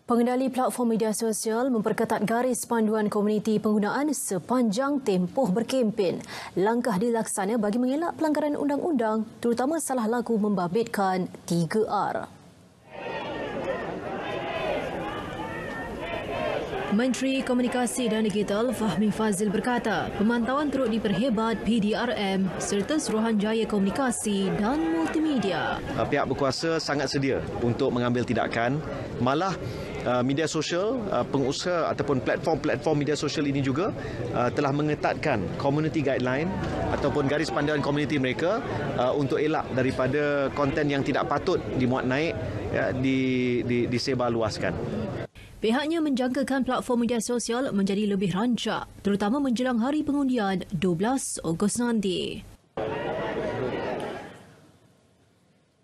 Pengendali platform media sosial memperketat garis panduan komuniti penggunaan sepanjang tempoh berkempen. Langkah dilaksana bagi mengelak pelanggaran undang-undang, terutama salah laku membabitkan 3R. Menteri Komunikasi dan Digital Fahmi Fadzil berkata, pemantauan turut diperhebat PDRM serta Suruhanjaya Komunikasi dan Multimedia. Pihak berkuasa sangat sedia untuk mengambil tindakan. Malah media sosial, pengusaha ataupun platform media sosial ini juga telah mengetatkan community guideline ataupun garis panduan komuniti mereka untuk elak daripada konten yang tidak patut dimuat naik, disebarluaskan. Pihaknya menjangkakan platform media sosial menjadi lebih rancak, terutama menjelang hari pengundian 12 Ogos nanti.